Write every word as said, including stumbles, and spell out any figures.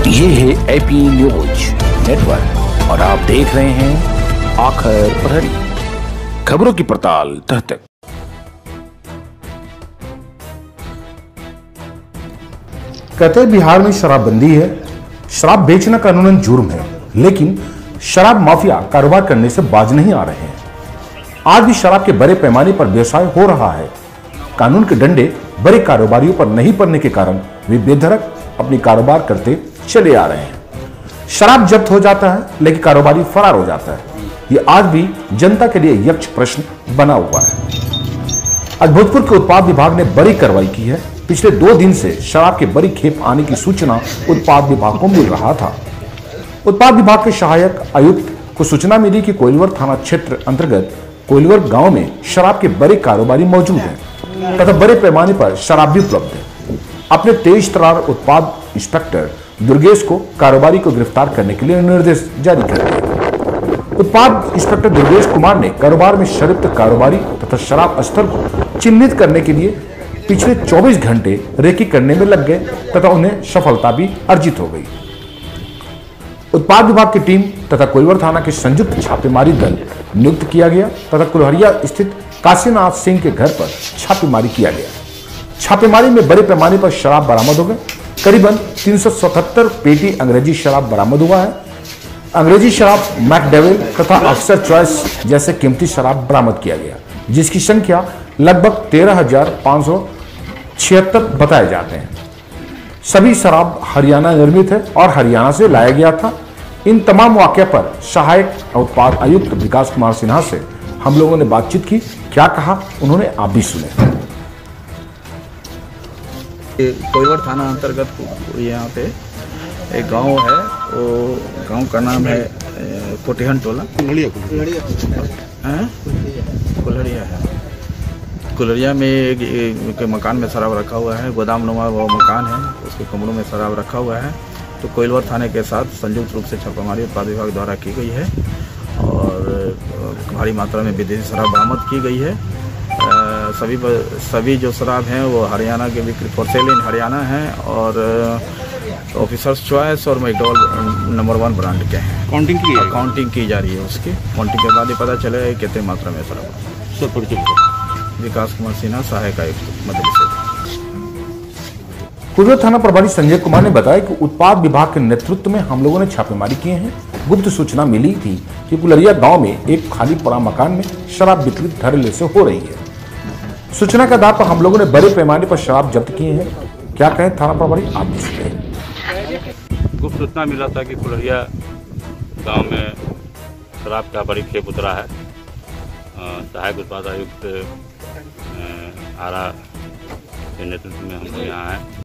ये है AP news network और आप देख रहे हैं आखिर प्रहरी, खबरों की पड़ताल तह तक। कहते हैं बिहार में शराबबंदी है, शराब बेचना कानूनन जुर्म है, लेकिन शराब माफिया कारोबार करने से बाज नहीं आ रहे हैं। आज भी शराब के बड़े पैमाने पर व्यवसाय हो रहा है। कानून के डंडे बड़े कारोबारियों पर नहीं पड़ने के कारण वे बेधड़क अपनी कारोबार करते चले आ रहे हैं। शराब जब्त हो जाता है, लेकिन कारोबारी फरार हो जाता है। ये आज भी जनता के लिए यक्ष प्रश्न बना हुआ है। आज भोजपुर के उत्पाद विभाग ने बड़ी कार्रवाई की है। पिछले दो दिन से शराब के बड़ी खेप आने की सूचना उत्पाद विभाग को मिल रहा था। उत्पाद विभाग के सहायक आयुक्त को सूचना मिली कि कोइलवर थाना क्षेत्र अंतर्गत कोइलवर गांव में शराब के बड़े कारोबारी मौजूद हैं तथा बड़े पैमाने पर शराब भी उपलब्ध है। अपने तेज तरार उत्पाद इंस्पेक्टर दुर्गेश को कारोबारी को गिरफ्तार करने के लिए निर्देश जारी कर दिए। उत्पाद इंस्पेक्टर दुर्गेश कुमार ने कारोबार में संलिप्त कारोबारी तथा शराब स्थल को चिन्हित करने के लिए पिछले चौबीस घंटे रेकी करने में लग गए तथा उन्हें सफलता भी अर्जित हो गई। उत्पाद विभाग की टीम तथा कोइलवर थाना के संयुक्त छापेमारी दल नियुक्त किया गया तथा कुल्हड़िया स्थित काशीनाथ सिंह के घर पर छापेमारी किया गया। छापेमारी में बड़े पैमाने पर शराब बरामद हो गए। करीबन तीन सौ सतहत्तर पेटी अंग्रेजी शराब बरामद हुआ है। अंग्रेजी शराब मैकडेविल तथा अफसर चॉइस जैसे कीमती शराब बरामद किया गया, जिसकी संख्या लगभग तेरह हजार पाँच सौ छिहत्तर बताए जाते हैं। सभी शराब हरियाणा निर्मित है और हरियाणा से लाया गया था। इन तमाम वाकया पर सहायक उत्पाद आयुक्त विकास कुमार सिन्हा से हम लोगों ने बातचीत की। क्या कहा उन्होंने, आप भी सुने। कोइलवर थाना अंतर्गत यहाँ पे एक गांव है, वो गांव का नाम है कोटिहन टोला। कुल्हड़िया कुल्हड़िया है। कुल्हड़िया में एक, एक मकान में शराब रखा हुआ है, गोदाम नुमा वो मकान है, उसके कमरों में शराब रखा हुआ है। तो कोइलवर थाने के साथ संयुक्त रूप से छापेमारी उत्पाद विभाग द्वारा की गई है और भारी मात्रा में विदेशी शराब बरामद की गई है। आ, सभी सभी जो शराब हैं वो हरियाणा के बिक्री फॉर सेल इन हरियाणा हैं और ऑफिसर्स चॉइस और मैकडॉल नंबर वन ब्रांड के हैं। काउंटिंग की काउंटिंग की जा रही है। उसकी काउंटिंग के बाद ही पता चलेगा कितने मात्रा में शराब। विकास कुमार सिन्हा, सहायक आयुक्त मध्य प्रदेश। कोइलवर थाना प्रभारी संजय कुमार ने बताया कि उत्पाद विभाग के नेतृत्व में हम लोगों ने छापेमारी किए हैं। गुप्त सूचना मिली थी कि कुल्हड़िया गांव में एक खाली पड़ा मकान में शराब बिक्री धड़ल्ले से हो रही है। सूचना के आधार पर हम लोगों ने बड़े पैमाने पर शराब जब्त किए हैं। क्या कहें थाना प्रभारी, आप भी सुनिए। गुप्त सूचना मिला था कि कुल्हड़िया गांव में शराब का बड़ी खेप उतरा है। सहायक उत्पाद आयुक्त आरा के नेतृत्व में हम लोग यहाँ हैं।